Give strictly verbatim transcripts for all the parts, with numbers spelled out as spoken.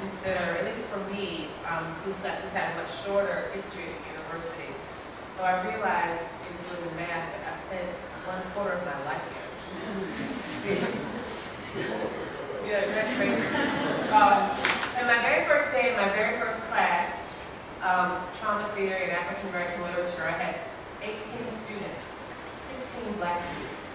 consider, at least for me, um, who's got who's had a much shorter history at the university, though I realized in doing math that I spent one quarter of my life here. Yeah, that's crazy. Um, and my very first day, in my very first class, um, trauma theory and African American literature, I had eighteen students, sixteen black students.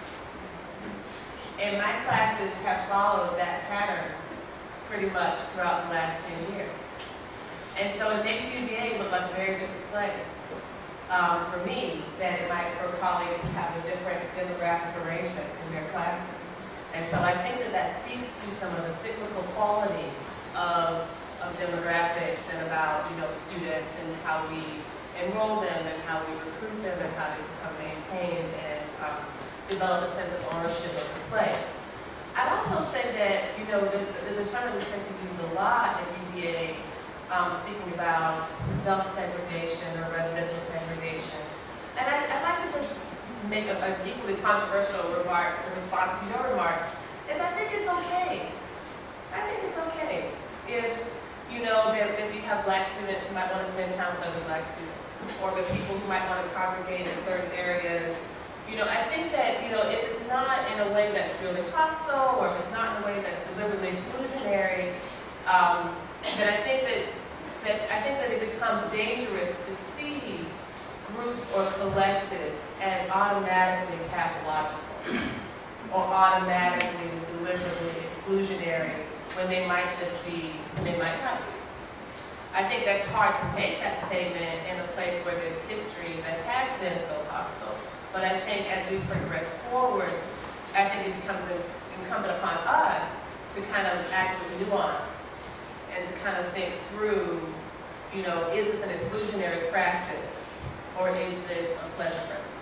And my classes have followed that pattern pretty much throughout the last ten years. And so it makes U V A look like a very different place um, for me than it might for colleagues who have a different demographic arrangement in their classes. And so I think that that speaks to some of the cyclical quality of, of demographics and about, you know, students and how we enroll them and how we recruit them and how they become maintained and um, develop a sense of ownership of the place. I'd also say that, you know, there's, there's a term that we tend to use a lot at U V A, um, speaking about self-segregation or residential segregation. And I, I'd like to just make an equally controversial remark in response to your remark, is I think it's okay. I think it's okay if, you know, that if you have black students who might want to spend time with other black students, or with people who might want to congregate in certain areas. You know, I think that, you know, if it's not in a way that's really hostile, or if it's not in a way that's deliberately exclusionary, um, then I think that, that I think that it becomes dangerous to see groups or collectives as automatically pathological or automatically deliberately exclusionary when they might just be, when they might not be. I think that's hard to make that statement in a place where there's history that has been so hostile. But I think as we progress forward, I think it becomes incumbent upon us to kind of act with nuance and to kind of think through, you know, is this an exclusionary practice or is this a pleasure principle?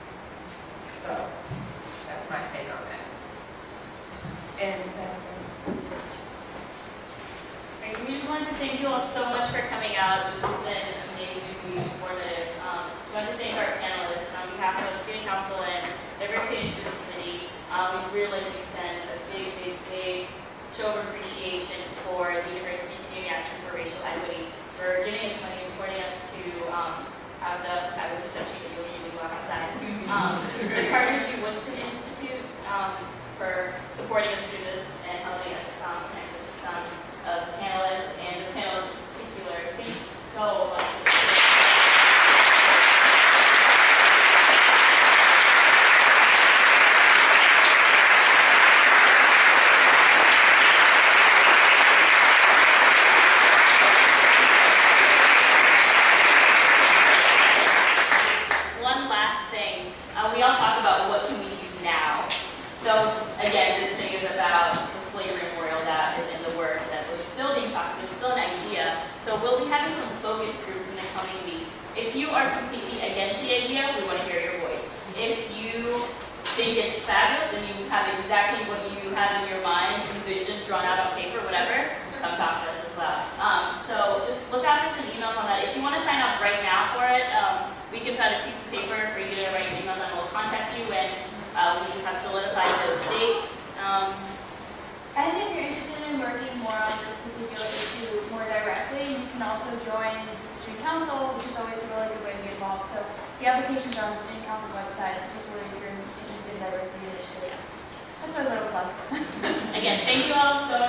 So that's my take on that. And is that Right, so we just wanted to thank you all so much for coming out. This has been amazingly informative. Um, we want to thank our panelists on behalf of Student Council and Diversity Initiatives Committee. Um, we really like to extend a big, big, big show of appreciation for the University Community Action for Racial Equity for giving us money and supporting us to um, have the fabulous reception that you'll see when you walk outside. Um, the Carter G. Woodson Institute um, for supporting us through this and helping us um, connect with some of the panelists and the panelists in particular. Thank you so much. One last thing. Uh, we all talk about what can we do now. So again, this thing is about the slavery memorial that is in the works that we're still being talked. There's still an idea. So we'll be having some focus groups in the coming weeks. If you are completely against the idea, we want to hear your voice. If you think it's fabulous and you have exactly what you have in your mind, envisioned, drawn out on paper, whatever, come talk to us as well. Um, so just look out for some emails on that. If you want to sign up right now for it, um, we can put a piece of paper for you to write an email, and we'll contact you when uh, we have solidified those dates. Um, And if you're interested in working more on this particular issue more directly, you can also join the Student Council, which is always a really good way to get involved. So the application's on the Student Council website, particularly if you're interested in diversity initiatives. That's our little plug. Again, thank you all so much.